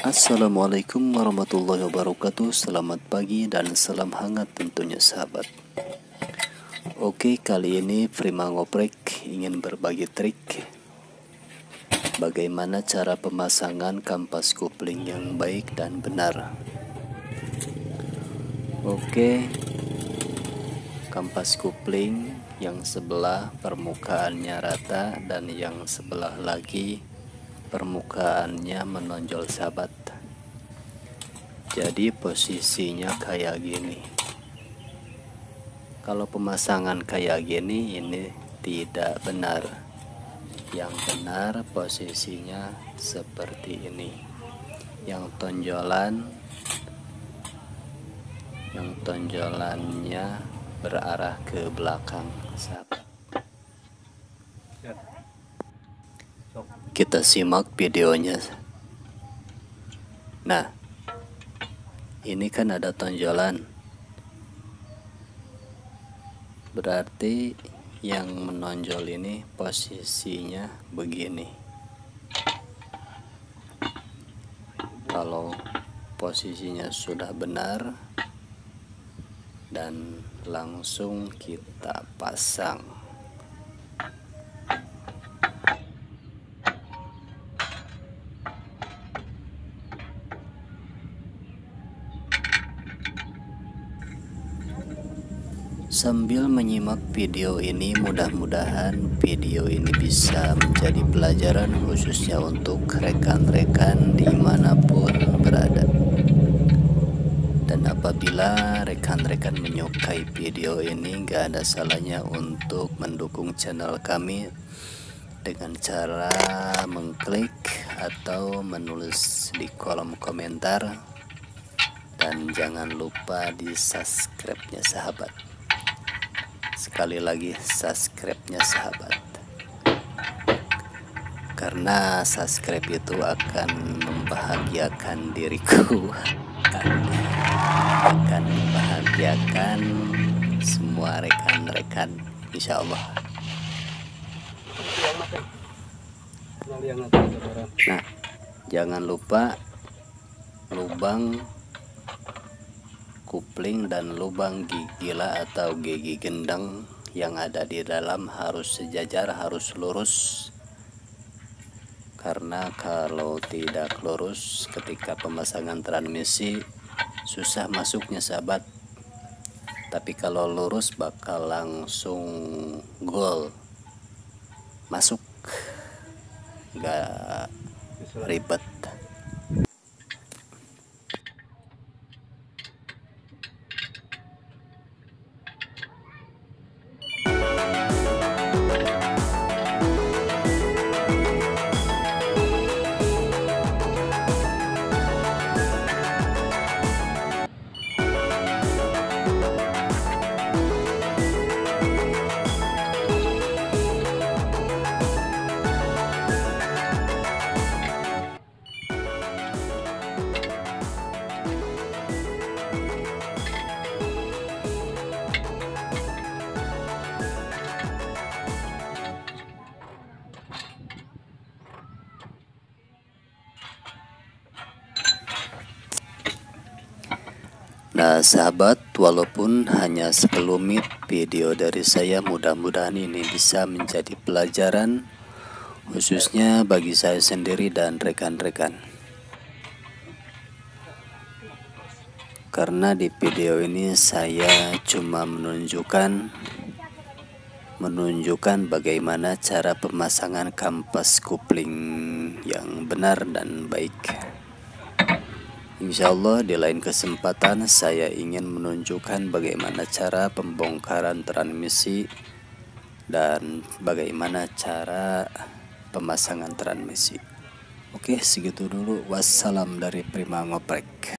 Assalamualaikum warahmatullahi wabarakatuh. Selamat pagi dan salam hangat tentunya sahabat. Oke, kali ini Prima Ngoprek ingin berbagi trik bagaimana cara pemasangan kampas kopling yang baik dan benar. Oke, kampas kopling yang sebelah permukaannya rata dan yang sebelah lagi permukaannya menonjol sahabat. Jadi posisinya kayak gini. Kalau pemasangan kayak gini ini tidak benar. Yang benar posisinya seperti ini. Yang tonjolannya berarah ke belakang sahabat. Kita simak videonya. Nah, ini kan ada tonjolan, berarti yang menonjol ini posisinya begini. Kalau posisinya sudah benar dan langsung kita pasang. Sambil menyimak video ini, mudah-mudahan video ini bisa menjadi pelajaran khususnya untuk rekan-rekan dimanapun berada. Dan apabila rekan-rekan menyukai video ini, gak ada salahnya untuk mendukung channel kami dengan cara mengklik atau menulis di kolom komentar. Dan jangan lupa di subscribe-nya sahabat. Sekali lagi subscribe-nya sahabat, karena subscribe itu akan membahagiakan diriku, akan membahagiakan semua rekan-rekan, insya Allah. Nah, jangan lupa lubang kupling dan lubang gigila atau gigi gendang yang ada di dalam harus sejajar, harus lurus. Karena kalau tidak lurus ketika pemasangan transmisi susah masuknya sahabat. Tapi kalau lurus bakal langsung gol masuk, gak ribet. Nah sahabat, walaupun hanya sekelumit video dari saya, mudah-mudahan ini bisa menjadi pelajaran khususnya bagi saya sendiri dan rekan-rekan. Karena di video ini saya cuma menunjukkan bagaimana cara pemasangan kampas kopling yang benar dan baik. Insya Allah di lain kesempatan saya ingin menunjukkan bagaimana cara pembongkaran transmisi dan bagaimana cara pemasangan transmisi. Oke, segitu dulu. Wassalam dari Prima Ngoprek.